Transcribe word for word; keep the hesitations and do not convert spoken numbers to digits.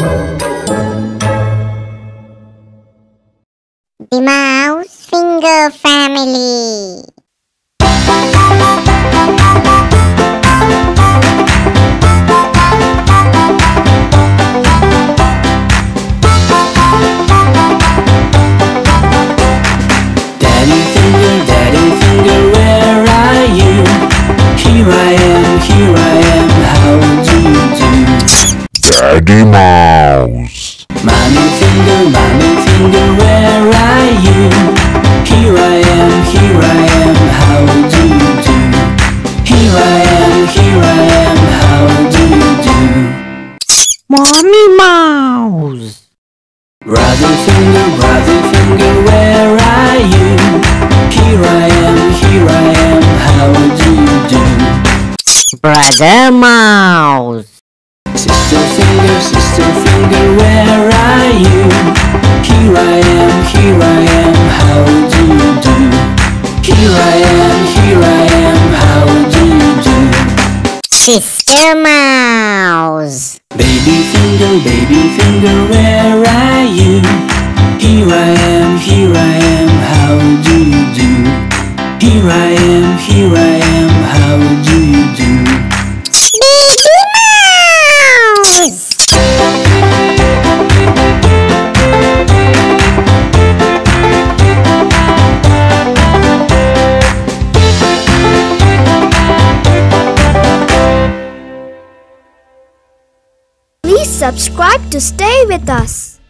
The Mouse Finger Family. Daddy Finger, Daddy Finger, where are you? Here I am, here I am, how do you do? Daddy Mouse. Mommy Finger, Mommy Finger, where are you? Here I am, here I am, how do you do? Here I am, here I am, how do you do? Mommy Mouse. Brother Finger, Brother Finger, where are you? Here I am, here I am, how do you do? Brother Mouse. Sister Finger, Sister Finger, where are you? Here I am, here I am, how do you do? Here I am, here I am, how do you do? Sister Mouse. Baby Finger, Baby Finger, where are you? Here I am, here I am, how do you do? Here I am, here I am, how do you do? Baby Mouse. Please subscribe to stay with us.